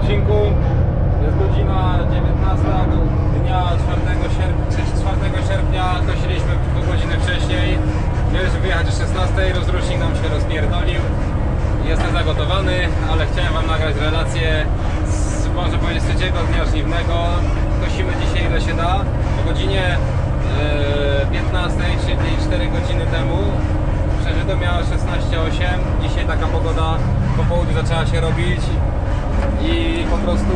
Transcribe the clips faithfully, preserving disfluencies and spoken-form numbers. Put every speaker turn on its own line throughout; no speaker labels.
odcinku. Jest godzina dziewiętnasta dnia czwartego sierpnia. Kosiliśmy pół godziny wcześniej. Mieliśmy wyjechać o szesnastej, rozrusznik nam się rozpierdolił. Jestem zagotowany, ale chciałem wam nagrać relację z, można powiedzieć, z trzeciego dnia żniwnego. Kosimy dzisiaj ile się da. O godzinie yy, piętnastej, czyli cztery godziny temu. Przeżyto miało szesnaście osiem. Dzisiaj taka pogoda po południu zaczęła się robić i po prostu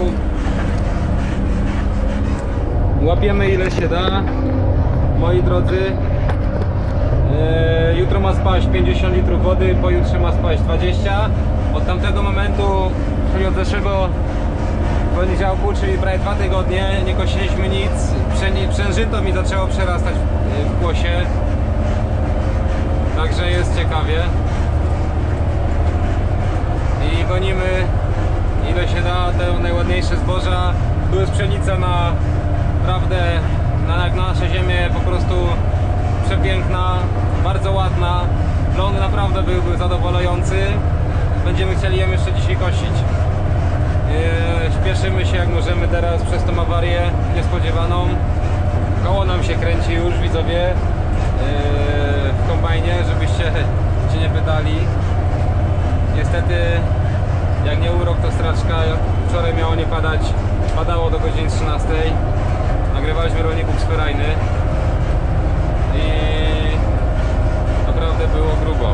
łapiemy ile się da, moi drodzy. Yy, jutro ma spaść pięćdziesiąt litrów wody, pojutrze ma spaść dwadzieścia. Od tamtego momentu, czyli od zeszłego poniedziałku, czyli prawie dwa tygodnie, nie kosiliśmy nic. Przężyto mi zaczęło przerastać w głosie. Także jest ciekawie. I gonimy ile się da te najładniejsze zboża. Tu jest pszenica na naprawdę na, na nasze ziemię po prostu przepiękna, bardzo ładna. Ląd naprawdę byłby zadowalający. Będziemy chcieli ją jeszcze dzisiaj kosić. Yy, śpieszymy się jak możemy teraz przez tą awarię niespodziewaną. Koło nam się kręci już, widzowie, yy, w kombajnie, żebyście się nie pytali. Niestety, jak nie urok, to straczka. Wczoraj miało nie padać, padało do godziny trzynastej. Nagrywaliśmy rolników z Ferajny i naprawdę było grubo.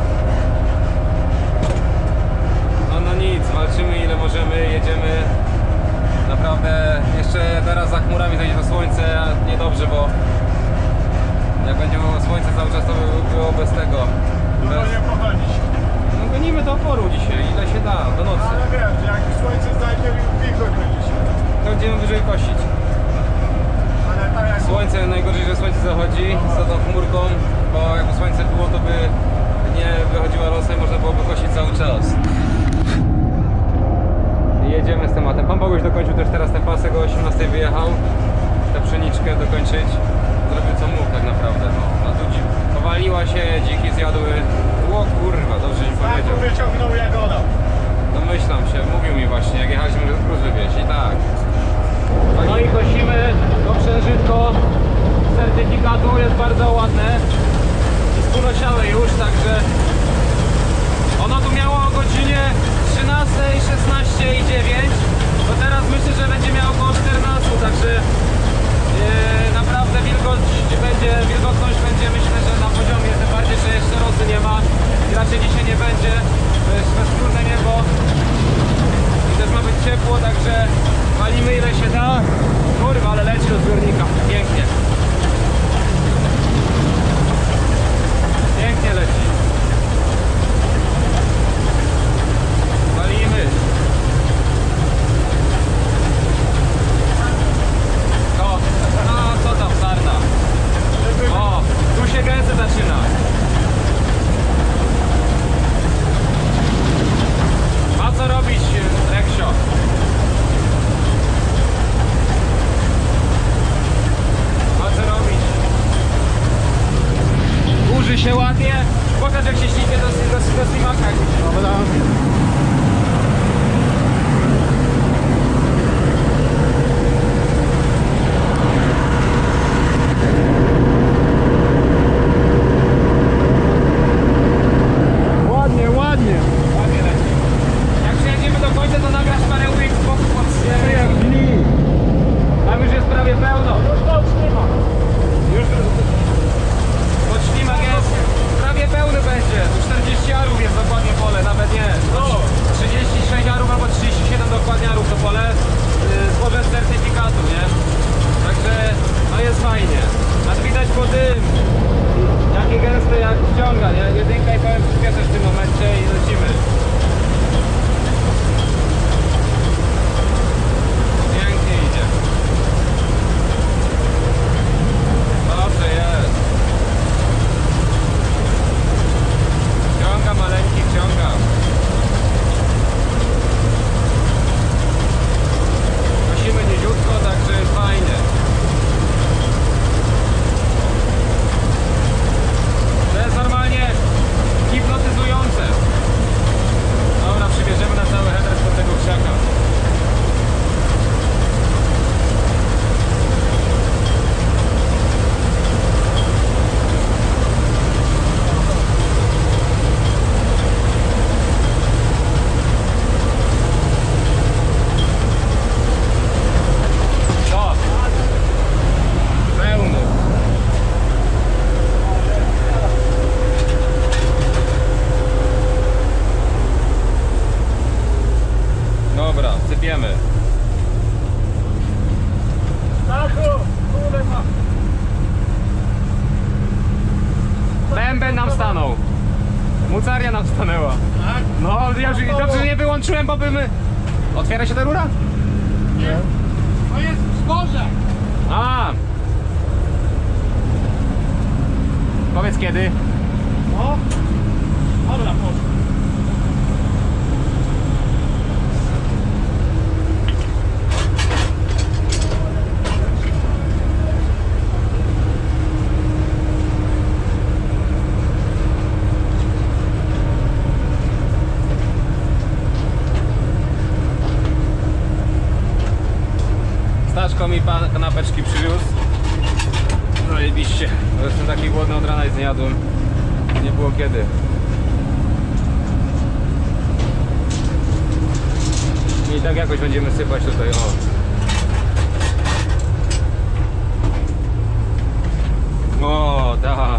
No, no nic, walczymy ile możemy, jedziemy. Naprawdę jeszcze teraz za chmurami zajdzie to słońce, a niedobrze, bo jak będzie było słońce cały czas, to by było bez tego. Bez... No gonimy do oporu dzisiaj, ile się da, do nocy.
Ale wiesz, jak słońce zajdzie i wilgoć będzie się.
To będziemy wyżej kosić.
Ale tak jak...
Słońce, najgorzej, że słońce zachodzi z tą chmurką, bo jakby słońce było, to by nie wychodziła rosa i można byłoby kosić cały czas. Jedziemy z tematem. Pan Boguś dokończył też teraz ten pasek, o osiemnastej wyjechał. Tę pszeniczkę dokończyć. Zrobił co mógł tak naprawdę. No, a tu powaliła się, dziki zjadły. O kurwa, dobrze mi powiedział.
Tak wyciągnął Jagoda.
Domyślam się, mówił mi właśnie, jak jechaliśmy, że gruz wywieźć i tak. No i kosimy to przężytko certyfikatu, jest bardzo ładne i spłonosiałe już, także ono tu miało o godzinie trzynastej, szesnastej i dziewięć, to teraz myślę, że będzie miało około czternastej, także yy, naprawdę wilgoć będzie, wilgotność będzie, myślę, że na poziomie, tym bardziej, że jeszcze rosy nie ma i raczej dzisiaj nie będzie, to jest bezskórne niebo i też ma być ciepło, także walimy ile się da. Kurwa, ale leci do zbiornika, pięknie. Pięknie leci. Walimy. Co? A co tam, sarna? O, tu się gęse zaczyna. A co robić, Reksio? Dobra, sypiemy.
Taku, kurde ma.
Bęben nam stanął. Mucaria nam stanęła.
Tak?
No, ja już dobrze, że nie wyłączyłem, bo bym... Otwiera się ta rura?
Nie. To jest zboże.
A! Powiedz kiedy?
No. Dobra, poszło.
Staszko mi pan kanapeczki przywiózł. Zajebiście. Bo jestem taki głodny od rana i nie jadłem. Nie było kiedy. I tak jakoś będziemy sypać tutaj, o. O, tak.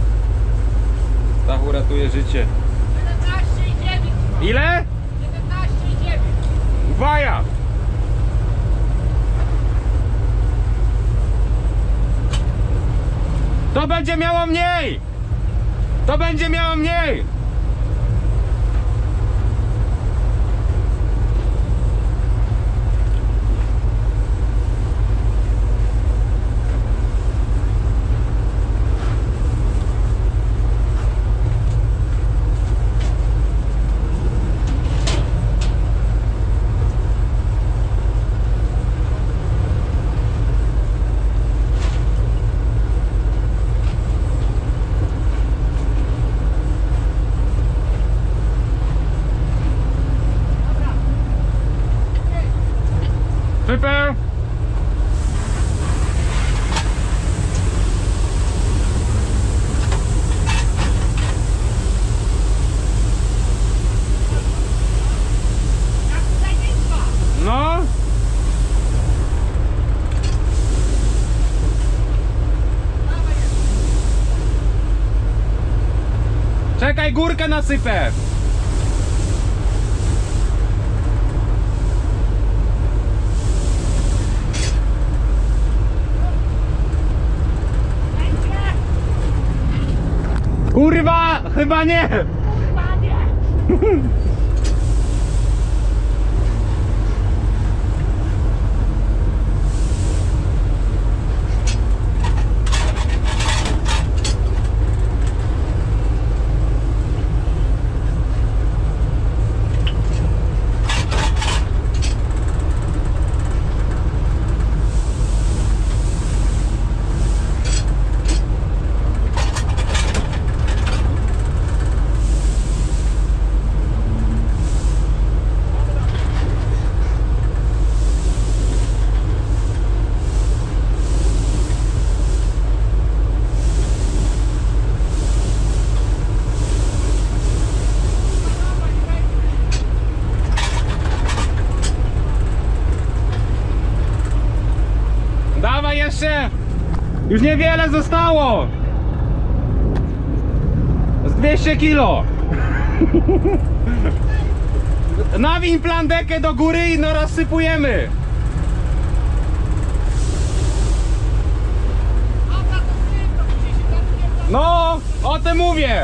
Tak uratuje życie.
jedenaście i dziewięć.
Ile?
jedenaście i dziewięć.
Uwaja! To będzie miało mniej! To będzie miało mniej! Super!
Jak zajętwa.
No! Czekaj, górkę nasypę! Kurwa, chyba nie!
Panie.
Dawaj jeszcze! Już niewiele zostało! Z dwieście kilo! Nawiń plandekę do góry i no rozsypujemy!
Dobra, to szybko, musi się tam nie
No, o tym mówię!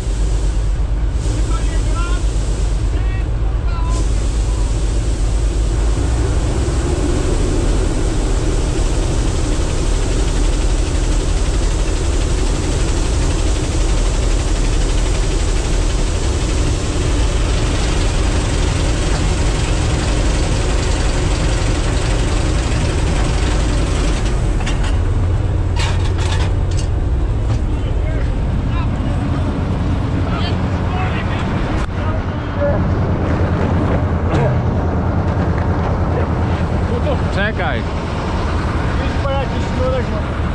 Czekaj!
Idź po jakiś sznurek,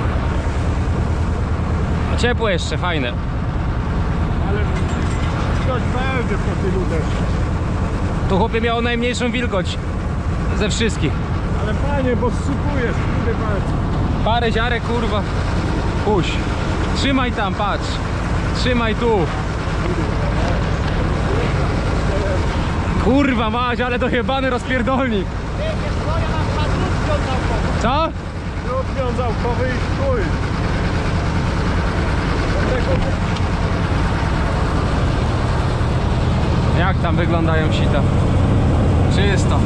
no.
Ciepłe jeszcze, fajne.
Ale coś będzie po tylu deszczach.
To chłopie miało najmniejszą wilgoć ze wszystkich.
Ale panie, bo zsypujesz, kurde palce.
Parę ziarek, kurwa. Puść. Trzymaj tam, patrz. Trzymaj tu. Kurwa mać, ale to jebany rozpierdolnik.
Ty, wiesz co, ja mam chyba drut wiązałkowy.
Co?
Drut wiązałkowy i chuj. Dlatego
Jak tam wyglądają sita? Czysto.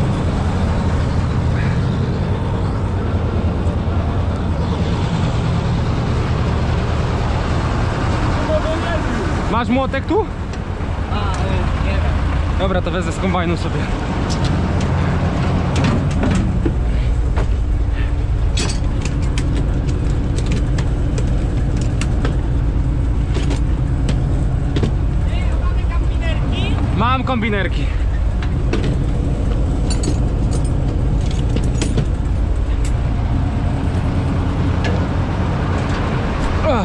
Masz młotek tu?
A, y, nie wiem.
Dobra, to wezmę z kombajnu sobie.
Ty, a mamy kampinerki?
Mam kombinerki. Ach.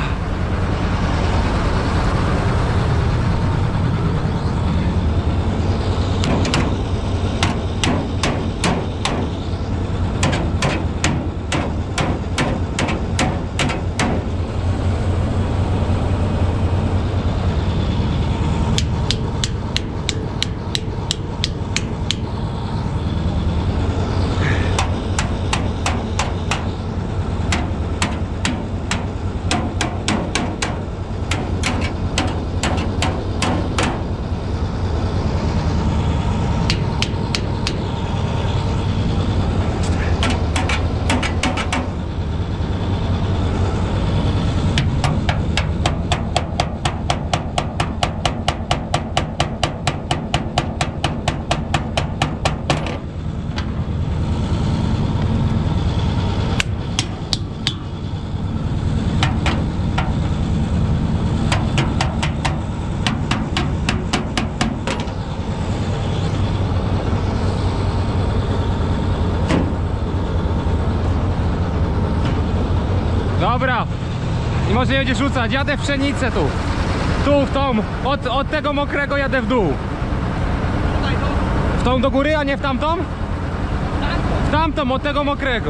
Dobra. I może jedziesz rzucać. Jadę w pszenicę tu. Tu, w tą. Od, od tego mokrego jadę w dół.
Tutaj, no.
W tą do góry, a nie w tamtą?
Tak,
W tamtą, od tego mokrego.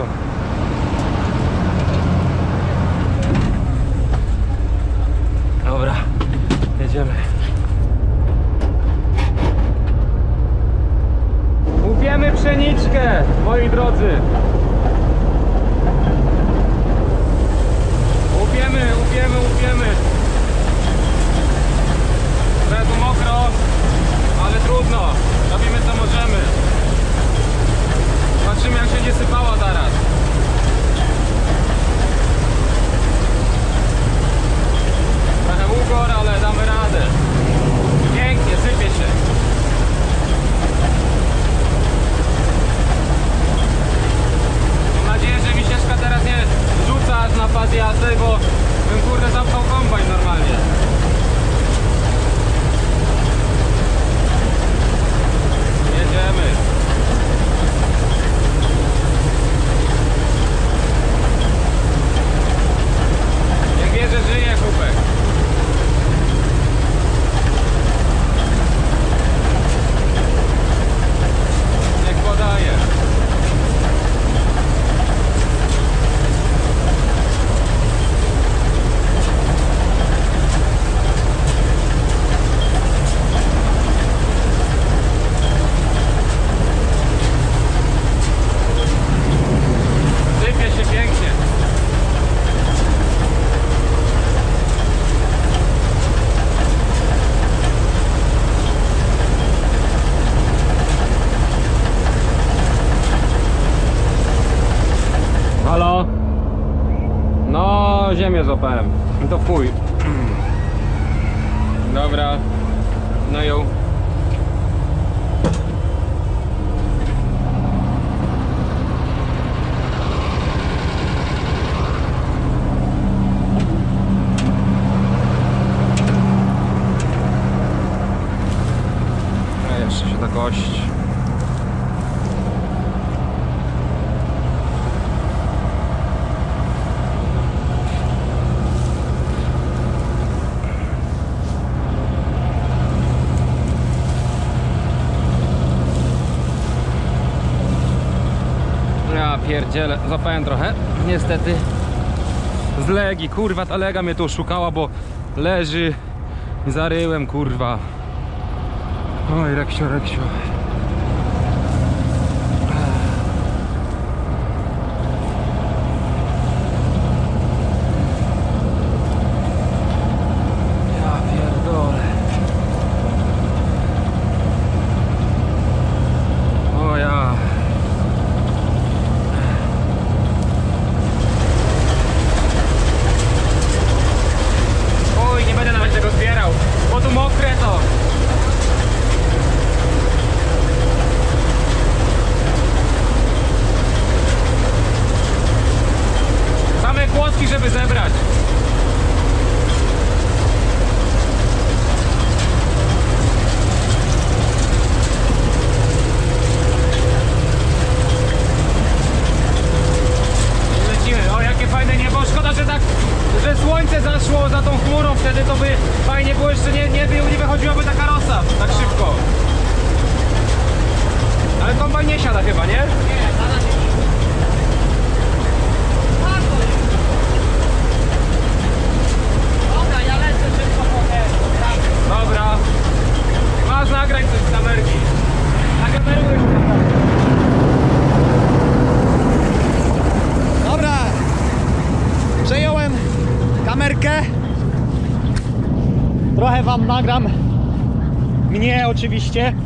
Dobra. Jedziemy. Łupiemy pszeniczkę, moi drodzy. Łupiemy, łupiemy, łupiemy. Trochę tu mokro, ale trudno. Robimy co możemy. Zobaczymy, jak się nie sypała zaraz. Trochę ugor, ale damy radę. Pięknie, sypie się. Mam nadzieję, że mi ścieżka teraz nie rzuca aż na pas jazdy, bo bym kurde zapchał kombajn normalnie. Jedziemy. Jak wie, że żyje chłopek. Niech podaje. Sypie się pięknie. Halo? No, ziemię złapałem. To w chuj. Dobra. No ją. A jeszcze się ta kość. Ja pierdzielę, zapałem trochę, niestety z legi, kurwa, ta lega mnie tu szukała, bo leży, zaryłem, kurwa. Oj, Reksio, Reksio. Ja pierdolę. O ja. Oj, nie będę nawet tego zbierał, bo tu mokre to. Same kłodki, żeby zebrać. Lecimy. O, jakie fajne niebo. Szkoda, że tak, że słońce zaszło za tą chmurą. Wtedy to by fajnie było, jeszcze nie, nie, nie wychodziłaby taka rosa tak szybko. Ale kombajn nie siada chyba, nie?
Nie, zaraz nie. Bardzo jest. Dobra, ja lecę szybko po te. Tak.
Dobra. Masz nagrać coś z kamerki. Nakamerujesz się.
Dobra, przejąłem kamerkę. Trochę wam nagram. Mnie oczywiście.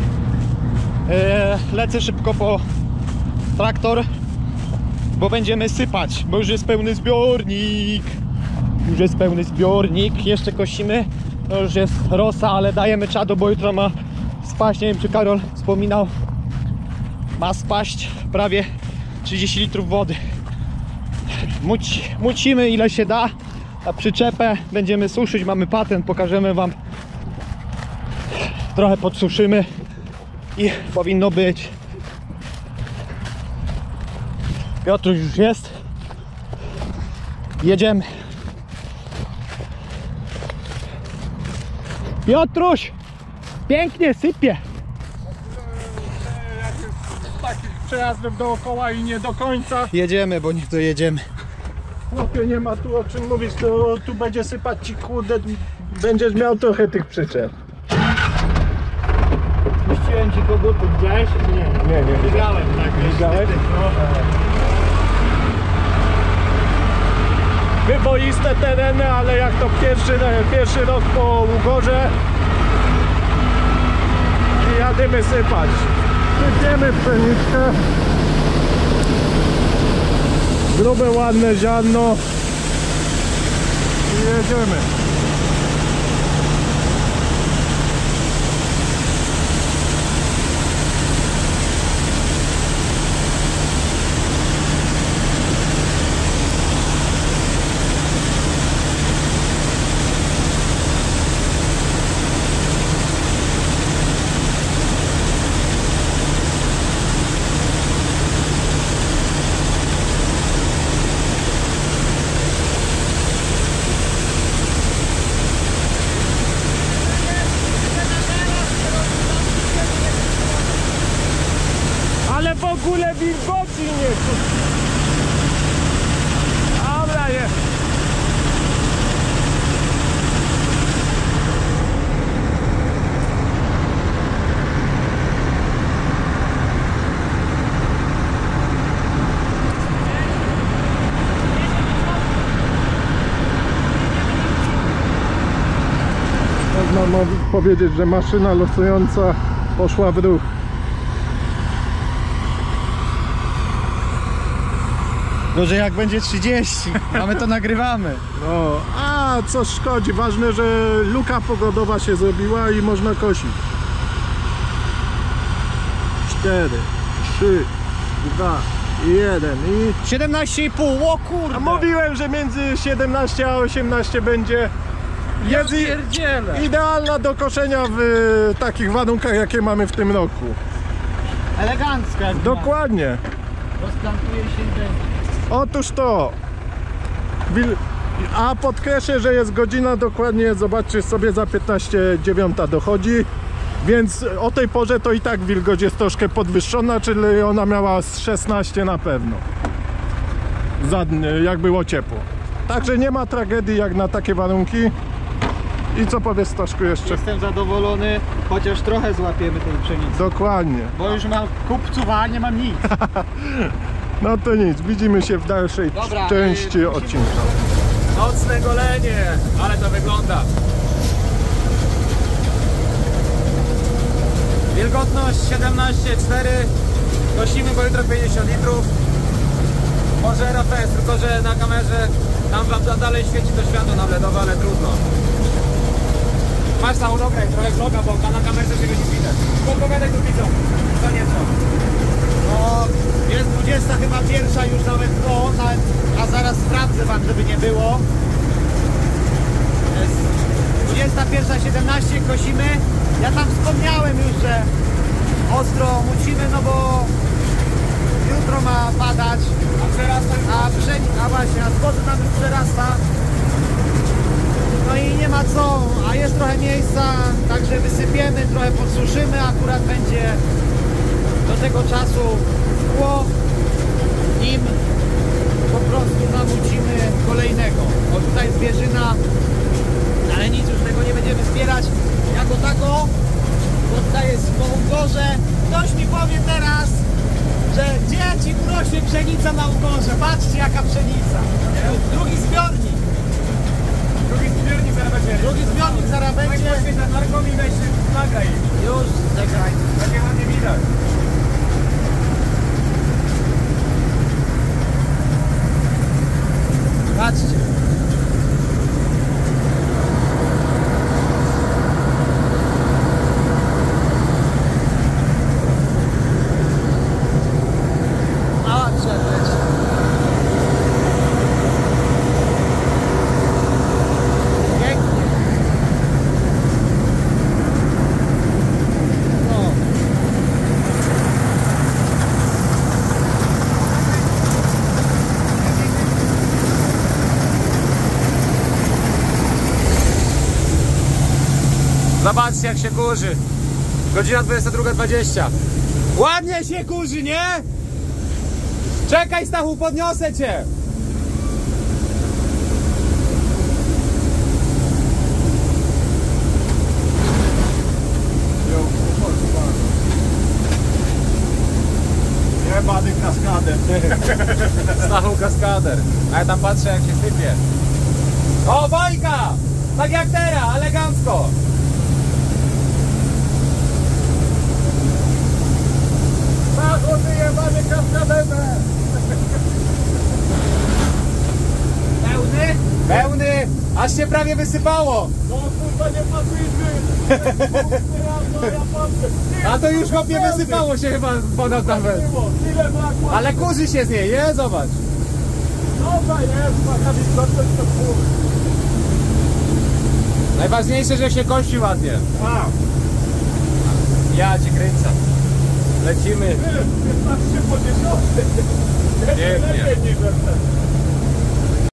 Eee, lecę szybko po traktor, bo będziemy sypać, bo już jest pełny zbiornik. Już jest pełny zbiornik. Jeszcze kosimy. To już jest rosa, ale dajemy czadu, bo jutro ma spaść. Nie wiem, czy Karol wspominał. Ma spaść prawie trzydzieści litrów wody. Muci, mucimy ile się da. A przyczepę będziemy suszyć. Mamy patent, pokażemy wam. Trochę podsuszymy i powinno być. Piotruś już jest. Jedziemy. Piotruś! Pięknie sypie.
Jak jest taki przejazdem dookoła i nie do końca.
Jedziemy, bo niech dojedziemy.
Chłopie, nie ma tu o czym mówić, to tu będzie sypać ci kurde, będziesz miał trochę tych przyczep.
Puściłem ci kogutów, widziałeś? Nie.
Nie, nie,
Widziałem, tak.
Widziałeś? Wyboiste tereny, ale jak to pierwszy, pierwszy rok po ugorze i jadymy sypać. Sypiemy pszeniczkę. Grube, ładne ziarno i jedziemy. Ale w ogóle wilgoci nie czuć. Dobra, jest. Można powiedzieć, że maszyna losująca poszła w ruch.
Gorzej jak będzie trzydzieści, a my to nagrywamy.
No, a co szkodzi, ważne, że luka pogodowa się zrobiła i można kosić. cztery, trzy, dwa, jeden i...
siedemnaście i pół, o kurde!
A mówiłem, że między siedemnaście a osiemnaście będzie. Jest i-
pierdzielę.
idealna do koszenia w e, takich warunkach, jakie mamy w tym roku.
Elegancko jak
Dokładnie.
rozplantuje się i będzie.
Otóż to. Wil- A podkreślę, że jest godzina dokładnie, zobaczcie sobie, za piętnaście dziewiąta dochodzi. Więc o tej porze to i tak wilgoć jest troszkę podwyższona, czyli ona miała z szesnaście na pewno. Za, jak było ciepło. Także nie ma tragedii jak na takie warunki. I co powiesz, Staszku, jeszcze?
Jestem zadowolony, chociaż trochę złapiemy tej pszenicy.
Dokładnie.
Bo już mam kupców, a nie mam nic.
No to nic, widzimy się w dalszej
Dobra,
części
yy,
odcinka.
Nocne golenie, ale to wygląda. Wilgotność siedemnaście przecinek cztery. Kosimy, bo jutro pięćdziesiąt litrów. Może rafes, tylko że na kamerze tam wam dalej świeci to światło na ledowe, ale trudno. Masz samą nogę, trochę vloga, bo na kamerze się nie widać. Podpowiadaj tu widzą, co nieco.
No, jest dwudziesta chyba pierwsza już nawet, no, nawet, a zaraz sprawdzę wam, żeby nie było. Jest dwudziesta pierwsza siedemnaście, kosimy. Ja tam wspomniałem już, że ostro mucimy, no bo jutro ma padać,
A przerasta już
a pszeni, a właśnie, a zboże nam już przerasta. No i nie ma co, a jest trochę miejsca, także wysypiemy, trochę podsuszymy, akurat będzie do tego czasu szkło, nim po prostu namucimy kolejnego. O, tutaj zwierzyna, ale nic, już tego nie będziemy zbierać jako tako, bo tutaj jest po ugorze. Ktoś mi powie teraz, że gdzie ci urośnie pszenica na ugorze? Patrzcie, jaka pszenica. Drugi zbiornik.
drugi zbiornik zaraz będzie.
Drugi zbiornik zaraz
Weź
będzie.
poświeć na narkom i weź nagraj.
Już, czekaj.
Takie ładnie widać.
Patrzcie. A, przepraszam. Pięknie. No.
Zobaczcie, jak się kurzy. Godzina dwudziesta druga dwadzieścia. Ładnie się kurzy, nie? Czekaj, Stachu, podniosę cię.
Jebany kaskader.
Stachu kaskader. A ja tam patrzę, jak się sypie. O, bajka! Tak jak teraz, elegancko.
Stachu, ty jebany kaskaderze!
Pełny?
Pełny, aż się prawie wysypało.
No kurwa, nie patrzymy! Ja patrzę.
A to już chłopie wysypało się chyba ponad nawet.
Ile brakło?
Ale kurzy się z niej, je? Zobacz.
Dobra jest, taka wilgotność to pół.
Najważniejsze, że się kości ładnie.
A,
Ja cię kręcę. Lecimy.
piętnaście po dziesiątej.
Pięknie.
Lepiej niż we wtedy.